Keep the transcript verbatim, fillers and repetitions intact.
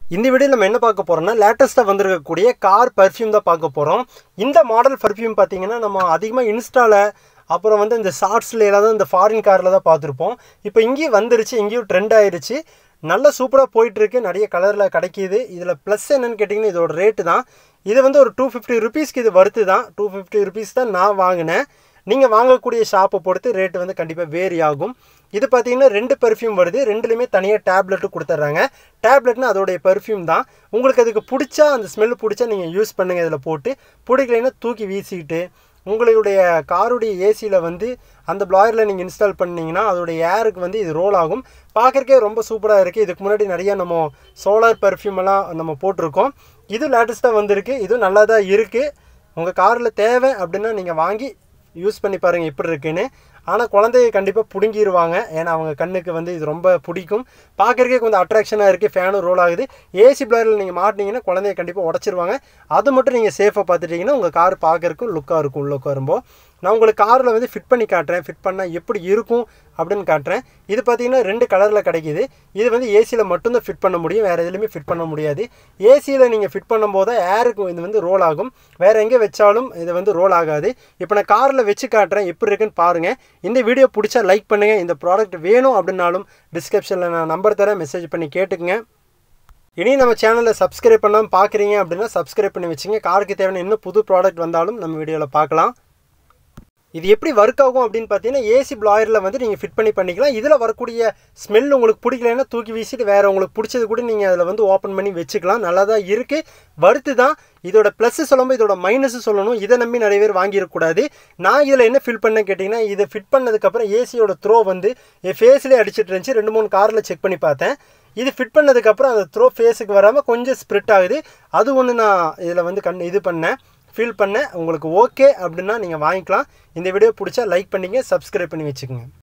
இந்த வீடியோவில் நம்ம என்ன பார்க்க போகிறோம்னா லேட்டஸ்ட்டாக வந்திருக்கக்கூடிய கார் பர்ஃப்யூம் தான் பார்க்க போகிறோம். இந்த மாடல் பர்ஃப்யூம் பார்த்தீங்கன்னா நம்ம அதிகமாக இன்ஸ்டாவில் அப்புறம் வந்து இந்த ஷார்ட்ஸில் எல்லாம் இந்த ஃபாரின் காரில் தான் பார்த்துருப்போம். இப்போ இங்கேயும் வந்துருச்சு, இங்கேயும் ட்ரெண்ட் ஆயிடுச்சு, நல்ல சூப்பராக போயிட்டுருக்கு, நிறைய கலரில் கிடைக்கிது. இதில் ப்ளஸ் என்னென்னு கேட்டிங்கன்னா இதோட ரேட்டு தான். இது வந்து ஒரு டூ ஃபிஃப்டி ருபீஸ்க்கு இது வருது தான். டூ ஃபிஃப்டி ருபீஸ் தான் நான் வாங்கினேன். நீங்கள் வாங்கக்கூடிய ஷாப்பை பொறுத்து ரேட்டு வந்து கண்டிப்பாக வேரி ஆகும். இது பார்த்தீங்கன்னா ரெண்டு பெர்ஃப்யூம் வருது, ரெண்டுலேயுமே தனியாக டேப்லெட்டும் கொடுத்துட்றாங்க. டேப்லெட்னா அதோடைய பெர்ஃப்யூம் தான். உங்களுக்கு அதுக்கு பிடிச்சா, அந்த ஸ்மெல் பிடிச்சா நீங்கள் யூஸ் பண்ணுங்கள். இதில் போட்டு பிடிக்கலைன்னா தூக்கி வீசிக்கிட்டு உங்களுடைய காருடைய ஏசியில் வந்து அந்த ப்ளாயரில் நீங்கள் இன்ஸ்டால் பண்ணிங்கன்னா அதோடைய ஏருக்கு வந்து இது ரோல் ஆகும். பார்க்குறக்கே ரொம்ப சூப்பராக இருக்குது. இதுக்கு முன்னாடி நிறையா நம்ம சோலார் பெர்ஃப்யூம் எல்லாம் நம்ம போட்டிருக்கோம். இது லேட்டஸ்ட்டாக வந்திருக்கு, இதுவும் நல்லா தான் இருக்குது. உங்கள் காரில் தேவை அப்படின்னா நீங்கள் வாங்கி யூஸ் பண்ணி பாருங்கள் எப்படி இருக்குன்னு. ஆனால் குழந்தைய கண்டிப்பாக பிடுங்கிடுவாங்க, ஏன்னா அவங்க கண்ணுக்கு வந்து இது ரொம்ப பிடிக்கும். பார்க்குறக்கே கொஞ்சம் அட்ராக்ஷனாக இருக்குது, ஃபேனும் ரோல் ஆகுது. ஏசி பிளேயரில் நீங்கள் மாட்டினீங்கன்னா குழந்தைய கண்டிப்பாக உடச்சிருவாங்க. அது மட்டும் நீங்கள் சேஃபாக பார்த்துட்டிங்கன்னா உங்கள் கார் பார்க்குறக்கும் லுக்காக இருக்கும். உள்ள உட்காரும்போது நான் உங்களுக்கு காரில் வந்து ஃபிட் பண்ணி காட்டுறேன், ஃபிட் பண்ணால் எப்படி இருக்கும் அப்படின்னு காட்டுறேன். இது பார்த்தீங்கன்னா ரெண்டு கலரில் கிடைக்கிது. இது வந்து ஏசியில் மட்டும்தான் ஃபிட் பண்ண முடியும், வேறு எதுலையுமே ஃபிட் பண்ண முடியாது. ஏசியில் நீங்கள் ஃபிட் பண்ணும்போது ஏருக்கு இது வந்து ரோல் ஆகும், வேறு எங்கே வச்சாலும் இது வந்து ரோல் ஆகாது. இப்போ நான் காரில் வச்சு காட்டுறேன், எப்படி இருக்குன்னு பாருங்கள். இந்த வீடியோ பிடிச்சா லைக் பண்ணுங்கள். இந்த ப்ராடக்ட் வேணும் அப்படின்னாலும் டிஸ்கிரிப்ஷனில் நான் நம்பர் தரேன், மெசேஜ் பண்ணி கேட்டுக்குங்க. இனி நம்ம சேனலில் சப்ஸ்கிரைப் பண்ணாமல் பார்க்குறீங்க அப்படின்னா சப்ஸ்கிரைப் பண்ணி வச்சுங்க. காருக்கு தேவையான இன்னும் புது ப்ராடக்ட் வந்தாலும் நம்ம வீடியோவில் பார்க்கலாம். இது எப்படி ஒர்க் ஆகும் அப்படின்னு பார்த்தீங்கன்னா ஏசி பிளாயரில் வந்து நீங்கள் ஃபிட் பண்ணி பண்ணிக்கலாம். இதில் வரக்கூடிய ஸ்மெல் உங்களுக்கு பிடிக்கலைன்னா தூக்கி வீசிட்டு வேறு உங்களுக்கு பிடிச்சது கூட நீங்கள் அதில் வந்து ஓப்பன் பண்ணி வச்சுக்கலாம். நல்லா தான் இருக்குது, வருத்து தான். இதோட ப்ளஸ்ஸு சொல்லும்போது இதோட மைனஸு சொல்லணும். இதை நம்பி நிறைய பேர் வாங்கிடக்கூடாது. நான் இதில் என்ன ஃபில் பண்ணேன் கேட்டிங்கன்னா, இதை ஃபிட் பண்ணதுக்கப்புறம் ஏசியோட த்ரோ வந்து என் ஃபேஸ்லேயே அடிச்சிட்டு இருந்துச்சு. ரெண்டு மூணு காரில் செக் பண்ணி பார்த்தேன். இது ஃபிட் பண்ணதுக்கப்புறம் அந்த த்ரோ ஃபேஸுக்கு வராமல் கொஞ்சம் ஸ்ப்ரிட் ஆகுது. அது ஒன்று நான் இதில் வந்து கண் இது பண்ணேன், ஃபீல் பண்ணேன். உங்களுக்கு ஓகே அப்படின்னா நீங்கள் வாங்கிக்கலாம். இந்த வீடியோ பிடிச்சா லைக் பண்ணிங்க, சப்ஸ்கிரைப் பண்ணி வச்சுக்கோங்க.